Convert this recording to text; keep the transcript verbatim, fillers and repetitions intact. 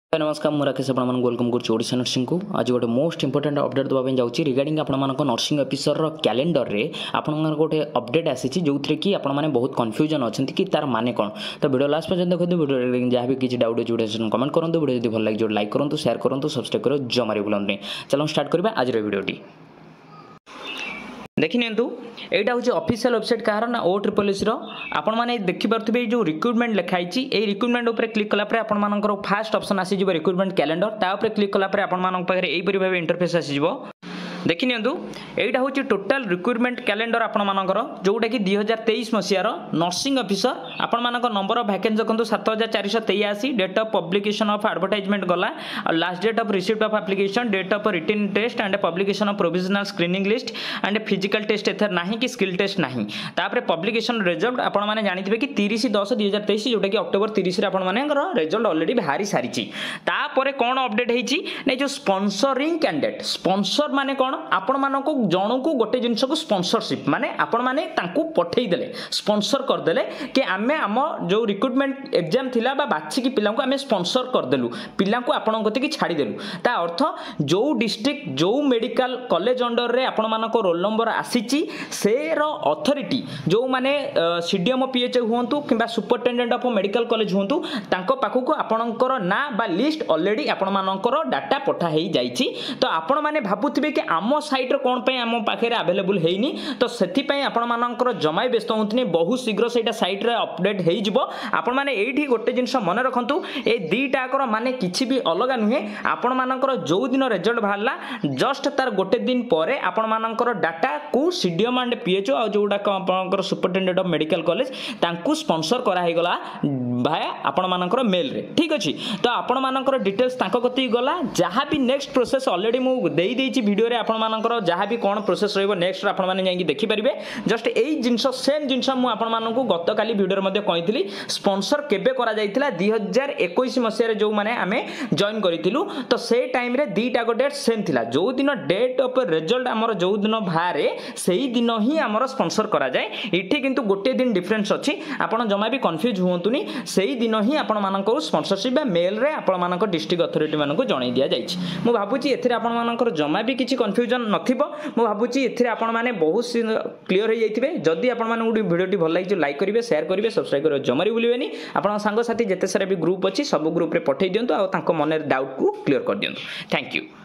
नमस्कार मुझे राकेश आप वेलकम करोड़शा नर्सिंग को आज गोटे मोस्ट इंपोर्टेंट अपडेट देवाई जाऊँगी रिगार्डिंग आपण नर्सिंग ऑफिसर कैलेंडर रे आपन गोटे अपडेट आसी जो थे कि आपण मैंने बहुत कन्फ्यूजन अच्छा कि तार माने कौन तो वीडियो लास्ट पर्यटन देखते वीडियो जहाँ भी किसी डाउट अच्छे कमेंट करूँ वीडियो जो भल लगे लाइक करूँ शेयर करूँ सब्सक्राइब करो जमारे बुलानी चलो स्टार्ट करवा आज वीडियोटी देखी नियंतु एटा हूँ ऑफिशियल वेबसाइट कहार ना ओ ट्रिपल एस आपण मैंने देखिपे जो रिक्रुटमेंट लिखाई ये रिक्रुटमेंट उपर क्लिक कलापर आपर फास्ट ऑप्शन आसीज रिक्रुटमेंट कैलेंडर तापर क्लिक कलापर आपर यहीपरि भाव इंटरफेस आसीज देखी नियंतु एटा हूँ टोटाल रिक्रुटमेंट कैलेंडर आपण मानकर जोटा कि दुई हजार तेईस मसीहार नर्सिंग ऑफिसर आपण मान नंबर ऑफ वैकेंसी देखो सात हजार चार सौ तेयासी date of publication of advertisement गला और last date of receipt of application date of written test and publication of provisional screening list and physical test either नहीं कि स्किल टेस्ट नहीं तापर पब्लिकेशन रिजल्ट आपण मैंने जानी कि तीस दस दुई हजार तेईस जोटा कि अक्टोबर तीस रिजल्ट ऑलरेडी बाहरी सारी तापर कौन अपडेट होती जो स्पॉन्सरिंग कैंडिडेट स्पॉन्सर माने कौन आपण मानक जन को गोटे जिनस को स्पॉन्सरशिप माने आपण माने तांकू पठेदेले स्पॉन्सर करदेले कि आमे आम जो रिक्रुटमेंट एग्जाम थिला बा बाछी की पिला को आमे स्पॉन्सर करदेलु पिला को आपण गति की छाड़ी देलु ता अर्थ जो डिस्ट्रिक्ट जो मेडिकल कॉलेज अंडर रे आपण मानक रोल नंबर आसीची से रो अथॉरिटी जो माने सीडीएम पीएच हुंतु किबा सुपरिटेंडेंट ऑफ मेडिकल कॉलेज हुंतु तांको पाखु को आपणकर ना बा लिस्ट ऑलरेडी आपण मानकर डाटा पठा हेई जाईची तो आपण माने भाबुथिबे कि आम साइट कौन पे आम पाखे अवेलेबल है तो से आपण मानकर जमाई व्यस्त होती बहुत शीघ्र से साइट रे अपडेट हो आपण मैंने ये गोटे जिन मन रखु ये दीटाकर माने किसी भी अलग नुहे आपण मानकर जो दिन रिजल्ट बाहर जस्ट तार गोटे दिन पर आपण मानकर डाटा को सीडीएम एंड पीएचओ आ जोड़ाक आप सुपरिटेंडेंट ऑफ मेडिकल कॉलेज तांकू स्पॉन्सर करागला भाया आपण मानकर मेल रे ठीक अच्छे तो आपण मानकर डिटेल्स तांको कति गला जहाँ भी नेक्स्ट प्रोसेस ऑलरेडी मुझे देई देइछि वीडियो रे आपण मानकर जहाँ भी कौन प्रोसेस रहिबो नेक्स्ट आपण माने जाई देखिपारे जस्ट यही जिनस सेम जिनस मुझे आपण मानकू गत काली वीडियो मध्ये कहितली स्पॉन्सर केबे करा जाइतिला दुई हजार इक्कीस मसीह जो माने आमे जॉइन करितिलु तो से टाइम रे दीटा गो डेट सेम थिला जो दिन डेट ऑफ रिजल्ट हमर जो दिन बाहरे सही दिन ही हमर स्पॉन्सर करा जाए इठी किंतु गोटे दिन डिफरेंस अछि आपण जमा भी कंफ्यूज होंतुनी सही दिन ही आपण मानक स्पॉन्सरशिप बा मेल रे आपण मानक डिस्ट्रिक्ट अथॉरिटी मानक जणाई दिया जाइछि मु भाबुची एथिरे आपण मानकर जमा भी किछि कंफ्यूजन नथिबो मु भाबुची एथिरे आपण माने बहुत क्लियर हो जाइथिबे जदि आपण माने गुडी वीडियोटी भल लागि लाइक करिवे शेयर करिवे सब्सक्राइब करिवे जमारी बुलिवेनी आपण संग साथी जते सारा भी ग्रुप अछि सब ग्रुप रे पठै दियंतु आ तांको मन रे डाउट को क्लियर कर दियंतु थैंक यू।